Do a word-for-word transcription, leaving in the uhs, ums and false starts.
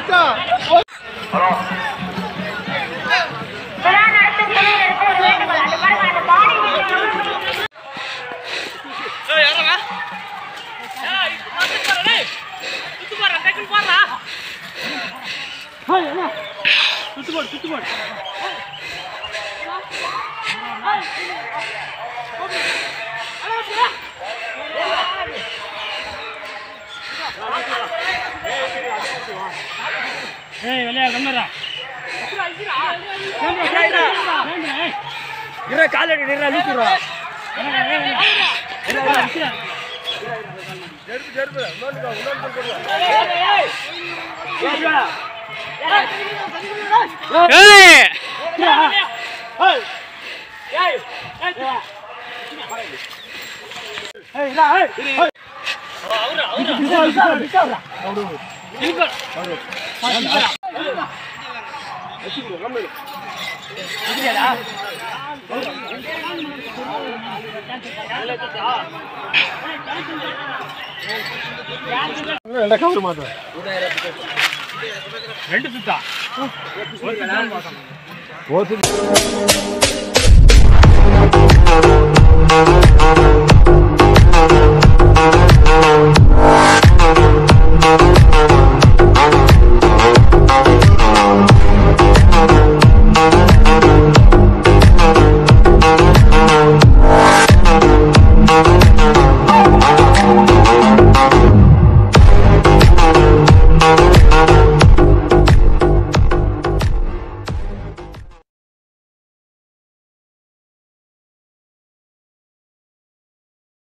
Hey, வெளிய கம்மறா. இர காலடி நிறா லூசுறா. ஜெர்பு ஜெர்பு நோண்டுடா நோண்டு போடுடா. ஏய். ஏய். ஏய். ஏய். ஏய் ரா ஏய். அவரா அவரா விசாரா அவரு இங்க அவரு வெச்சிரு கம்மல இதுடா ரெண்டு கவுர் மாத்த ரெண்டு சுத்தா ஒரு